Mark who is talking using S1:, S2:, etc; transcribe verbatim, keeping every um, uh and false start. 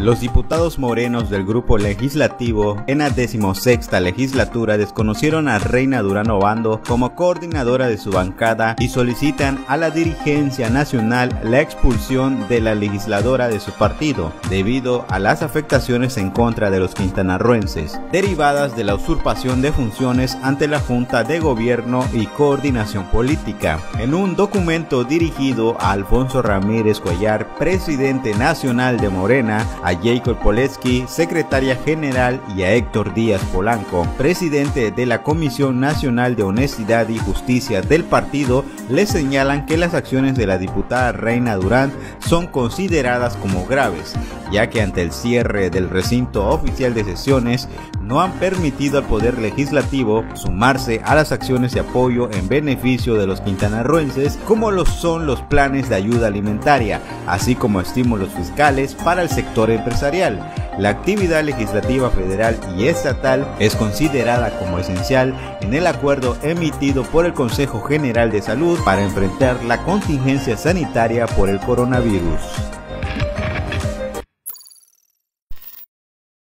S1: Los diputados morenos del grupo legislativo en la decimosexta legislatura desconocieron a Reina Durán Obando como coordinadora de su bancada y solicitan a la dirigencia nacional la expulsión de la legisladora de su partido debido a las afectaciones en contra de los quintanarroenses derivadas de la usurpación de funciones ante la Junta de Gobierno y Coordinación Política. En un documento dirigido a Alfonso Ramírez Cuellar, presidente nacional de Morena, a Jacob Polensky, secretaria general, y a Héctor Díaz Polanco, presidente de la Comisión Nacional de Honestidad y Justicia del partido, le señalan que las acciones de la diputada Reina Durán son consideradas como graves, ya que ante el cierre del recinto oficial de sesiones no han permitido al Poder Legislativo sumarse a las acciones de apoyo en beneficio de los quintanarroenses, como lo son los planes de ayuda alimentaria, así como estímulos fiscales para el sector empresarial. La actividad legislativa federal y estatal es considerada como esencial en el acuerdo emitido por el Consejo General de Salud para enfrentar la contingencia sanitaria por el coronavirus.